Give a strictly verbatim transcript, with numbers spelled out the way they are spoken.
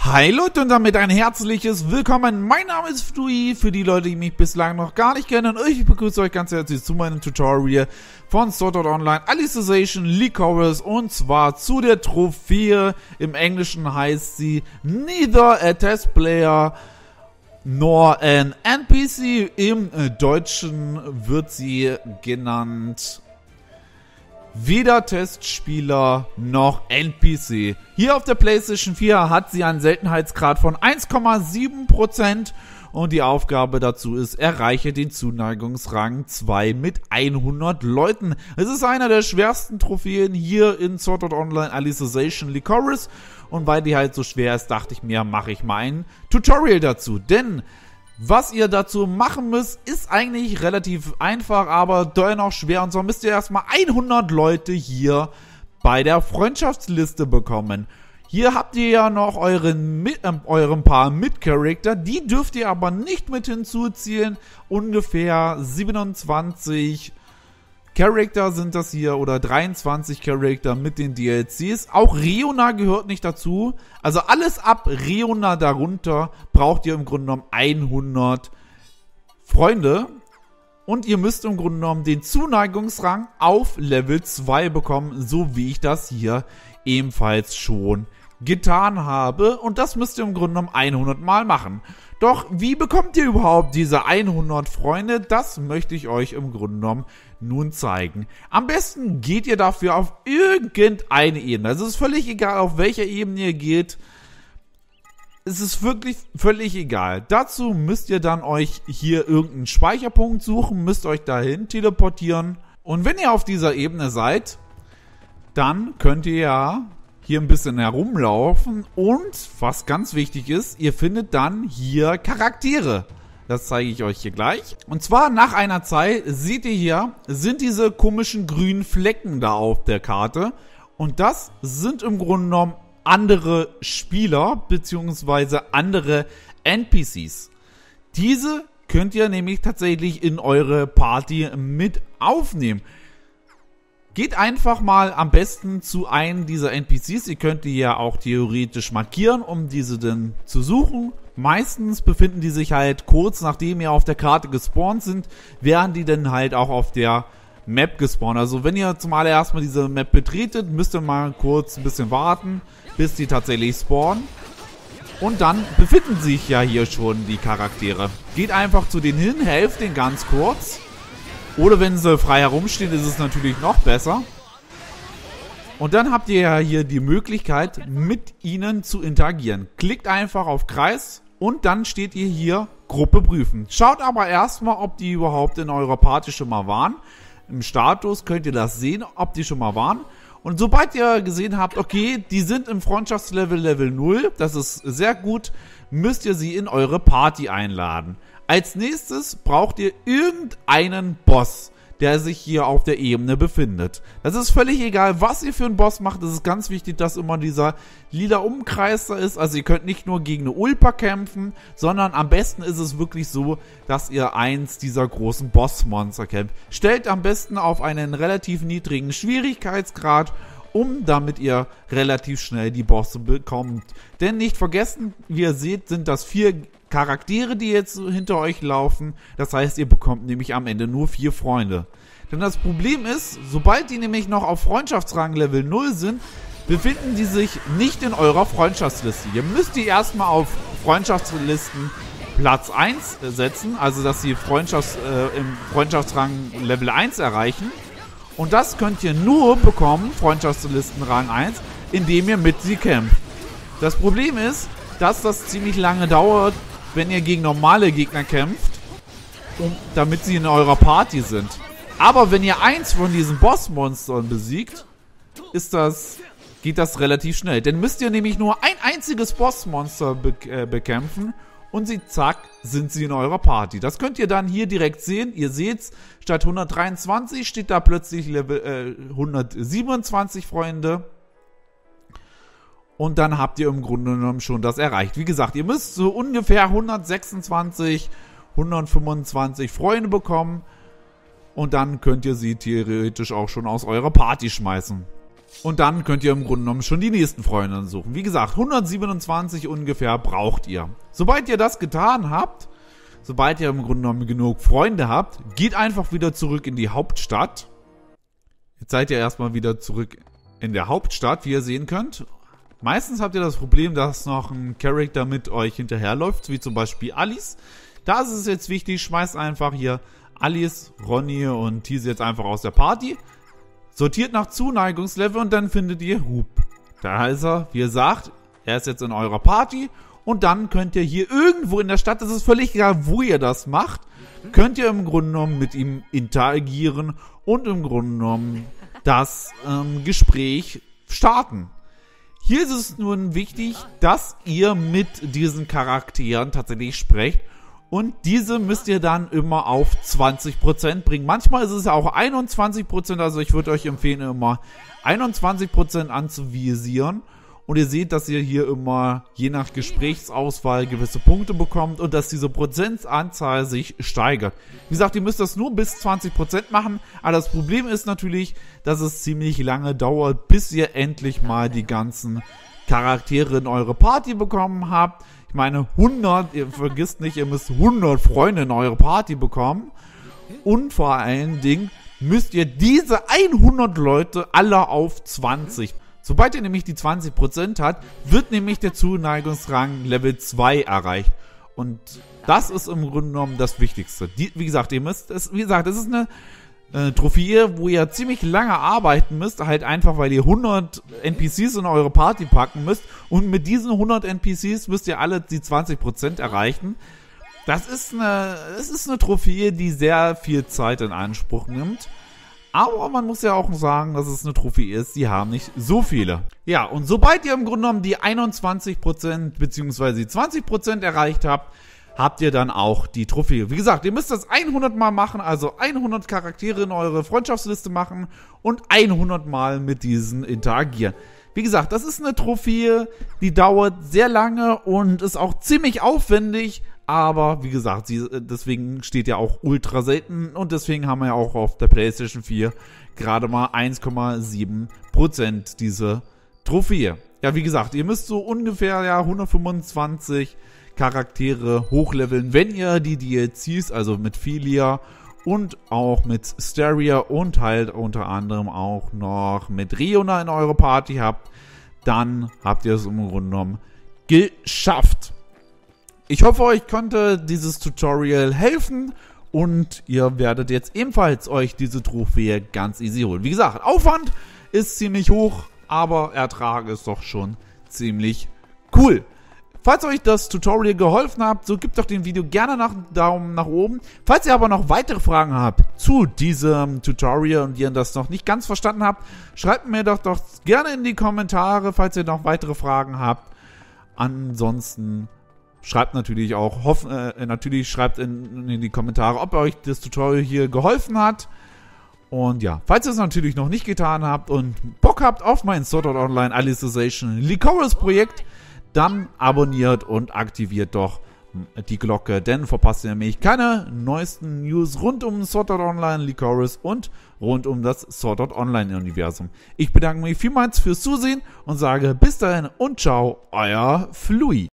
Hi Leute und damit ein herzliches Willkommen. Mein Name ist Flui, für die Leute, die mich bislang noch gar nicht kennen. Und ich begrüße euch ganz herzlich zu meinem Tutorial von Sword Art Online Alicization Lycoris. Und zwar zu der Trophäe. Im Englischen heißt sie Neither a Test Player nor an N P C. Im Deutschen wird sie genannt weder Testspieler noch N P C. Hier auf der PlayStation vier hat sie einen Seltenheitsgrad von eins Komma sieben Prozent und die Aufgabe dazu ist, erreiche den Zuneigungsrang zwei mit hundert Leuten. Es ist einer der schwersten Trophäen hier in Sword Art Online Alicization Lycoris und weil die halt so schwer ist, dachte ich mir, mache ich mal ein Tutorial dazu, denn was ihr dazu machen müsst, ist eigentlich relativ einfach, aber dennoch schwer. Und zwar müsst ihr erstmal hundert Leute hier bei der Freundschaftsliste bekommen. Hier habt ihr ja noch euren, äh, euren paar Mitcharakter. Die dürft ihr aber nicht mit hinzuziehen. Ungefähr siebenundzwanzig Charakter sind das hier oder dreiundzwanzig Charakter mit den D L Cs. Auch Reona gehört nicht dazu. Also alles ab Reona darunter braucht ihr im Grunde genommen hundert Freunde. Und ihr müsst im Grunde genommen den Zuneigungsrang auf Level zwei bekommen, so wie ich das hier ebenfalls schon getan habe. Und das müsst ihr im Grunde genommen hundert Mal machen. Doch wie bekommt ihr überhaupt diese hundert Freunde? Das möchte ich euch im Grunde genommen nun zeigen. Am besten geht ihr dafür auf irgendeine Ebene. Also es ist völlig egal, auf welcher Ebene ihr geht. Es ist wirklich völlig egal. Dazu müsst ihr dann euch hier irgendeinen Speicherpunkt suchen, müsst euch dahin teleportieren. Und wenn ihr auf dieser Ebene seid, dann könnt ihr ja hier ein bisschen herumlaufen und, was ganz wichtig ist, ihr findet dann hier Charaktere. Das zeige ich euch hier gleich. Und zwar nach einer Zeit, seht ihr hier, sind diese komischen grünen Flecken da auf der Karte. Und das sind im Grunde genommen andere Spieler bzw. andere N P Cs. Diese könnt ihr nämlich tatsächlich in eure Party mit aufnehmen. Geht einfach mal am besten zu einem dieser N P Cs. Ihr könnt die ja auch theoretisch markieren, um diese dann zu suchen. Meistens befinden die sich halt kurz nachdem ihr auf der Karte gespawnt sind, werden die dann halt auch auf der Map gespawnt. Also wenn ihr zum allerersten Mal diese Map betretet, müsst ihr mal kurz ein bisschen warten, bis die tatsächlich spawnen. Und dann befinden sich ja hier schon die Charaktere. Geht einfach zu denen hin, helft denen ganz kurz. Oder wenn sie frei herumstehen, ist es natürlich noch besser. Und dann habt ihr ja hier die Möglichkeit, mit ihnen zu interagieren. Klickt einfach auf Kreis und dann steht ihr hier Gruppe prüfen. Schaut aber erstmal, ob die überhaupt in eurer Party schon mal waren. Im Status könnt ihr das sehen, ob die schon mal waren. Und sobald ihr gesehen habt, okay, die sind im Freundschaftslevel Level null, das ist sehr gut, müsst ihr sie in eure Party einladen. Als nächstes braucht ihr irgendeinen Boss, der sich hier auf der Ebene befindet. Das ist völlig egal, was ihr für einen Boss macht. Es ist ganz wichtig, dass immer dieser lila Umkreis da ist. Also ihr könnt nicht nur gegen eine Ulpa kämpfen, sondern am besten ist es wirklich so, dass ihr eins dieser großen Bossmonster kämpft. Stellt am besten auf einen relativ niedrigen Schwierigkeitsgrad, um damit ihr relativ schnell die Bosse bekommt. Denn nicht vergessen, wie ihr seht, sind das vier Charaktere, die jetzt hinter euch laufen. Das heißt, ihr bekommt nämlich am Ende nur vier Freunde. Denn das Problem ist, sobald die nämlich noch auf Freundschaftsrang Level null sind, befinden die sich nicht in eurer Freundschaftsliste. Ihr müsst die erstmal auf Freundschaftslisten Platz eins setzen, also dass sie Freundschafts-, äh, im Freundschaftsrang Level eins erreichen. Und das könnt ihr nur bekommen, Freundschaftslisten Rang eins, indem ihr mit sie kämpft. Das Problem ist, dass das ziemlich lange dauert, wenn ihr gegen normale Gegner kämpft, um, damit sie in eurer Party sind. Aber wenn ihr eins von diesen Bossmonstern besiegt, ist das, geht das relativ schnell. Denn müsst ihr nämlich nur ein einziges Bossmonster be äh, bekämpfen und sie, zack, sind sie in eurer Party. Das könnt ihr dann hier direkt sehen. Ihr seht's, statt hundertdreiundzwanzig steht da plötzlich Level äh, hundertsiebenundzwanzig Freunde. Und dann habt ihr im Grunde genommen schon das erreicht. Wie gesagt, ihr müsst so ungefähr hundertsechsundzwanzig, hundertfünfundzwanzig Freunde bekommen. Und dann könnt ihr sie theoretisch auch schon aus eurer Party schmeißen. Und dann könnt ihr im Grunde genommen schon die nächsten Freunde suchen. Wie gesagt, hundertsiebenundzwanzig ungefähr braucht ihr. Sobald ihr das getan habt, sobald ihr im Grunde genommen genug Freunde habt, geht einfach wieder zurück in die Hauptstadt. Jetzt seid ihr erstmal wieder zurück in der Hauptstadt, wie ihr sehen könnt. Meistens habt ihr das Problem, dass noch ein Charakter mit euch hinterherläuft, wie zum Beispiel Alice. Da ist es jetzt wichtig, schmeißt einfach hier Alice, Ronny und Tease jetzt einfach aus der Party. Sortiert nach Zuneigungslevel und dann findet ihr Hub. Da ist er, wie ihr sagt, er ist jetzt in eurer Party. Und dann könnt ihr hier irgendwo in der Stadt, das ist völlig egal, wo ihr das macht, könnt ihr im Grunde genommen mit ihm interagieren und im Grunde genommen das ähm, Gespräch starten. Hier ist es nun wichtig, dass ihr mit diesen Charakteren tatsächlich sprecht. Und diese müsst ihr dann immer auf zwanzig Prozent bringen. Manchmal ist es ja auch einundzwanzig Prozent, also ich würde euch empfehlen, immer einundzwanzig Prozent anzuvisieren. Und ihr seht, dass ihr hier immer je nach Gesprächsauswahl gewisse Punkte bekommt und dass diese Prozentanzahl sich steigert. Wie gesagt, ihr müsst das nur bis zwanzig Prozent machen, aber das Problem ist natürlich, dass es ziemlich lange dauert, bis ihr endlich mal die ganzen Charaktere in eure Party bekommen habt. Ich meine, hundert, ihr vergisst nicht, ihr müsst hundert Freunde in eure Party bekommen. Und vor allen Dingen müsst ihr diese hundert Leute alle auf zwanzig. Sobald ihr nämlich die zwanzig Prozent hat, wird nämlich der Zuneigungsrang Level zwei erreicht. Und das ist im Grunde genommen das Wichtigste. Die, wie gesagt, ihr müsst, es, wie gesagt, das ist eine äh, Trophäe, wo ihr ziemlich lange arbeiten müsst, halt einfach, weil ihr hundert N P Cs in eure Party packen müsst. Und mit diesen hundert N P Cs müsst ihr alle die zwanzig Prozent erreichen. Das ist eine, das ist eine Trophäe, die sehr viel Zeit in Anspruch nimmt. Aber man muss ja auch sagen, dass es eine Trophäe ist, die haben nicht so viele. Ja, und sobald ihr im Grunde genommen die einundzwanzig Prozent bzw. die zwanzig Prozent erreicht habt, habt ihr dann auch die Trophäe. Wie gesagt, ihr müsst das hundert Mal machen, also hundert Charaktere in eure Freundschaftsliste machen und hundert Mal mit diesen interagieren. Wie gesagt, das ist eine Trophäe, die dauert sehr lange und ist auch ziemlich aufwendig. Aber wie gesagt, sie, deswegen steht ja auch ultra selten und deswegen haben wir ja auch auf der PlayStation vier gerade mal eins Komma sieben Prozent diese Trophäe. Ja, wie gesagt, ihr müsst so ungefähr ja hundertfünfundzwanzig Charaktere hochleveln, wenn ihr die D L Cs, also mit Philia und auch mit Steria und halt unter anderem auch noch mit Riona in eure Party habt, dann habt ihr es im Grunde genommen geschafft. Ich hoffe, euch konnte dieses Tutorial helfen und ihr werdet jetzt ebenfalls euch diese Trophäe ganz easy holen. Wie gesagt, Aufwand ist ziemlich hoch, aber Ertrag ist doch schon ziemlich cool. Falls euch das Tutorial geholfen hat, so gebt doch dem Video gerne einen Daumen nach oben. Falls ihr aber noch weitere Fragen habt zu diesem Tutorial und ihr das noch nicht ganz verstanden habt, schreibt mir doch, doch gerne in die Kommentare, falls ihr noch weitere Fragen habt. Ansonsten schreibt natürlich auch, hoff, äh, natürlich schreibt in, in die Kommentare, ob euch das Tutorial hier geholfen hat. Und ja, falls ihr es natürlich noch nicht getan habt und Bock habt auf mein Sword Art Online Alicization Lycoris Projekt, dann abonniert und aktiviert doch die Glocke, denn verpasst ihr nämlich keine neuesten News rund um Sword Art Online Lycoris und rund um das Sword Art Online Universum. Ich bedanke mich vielmals fürs Zusehen und sage bis dahin und ciao, euer Flui.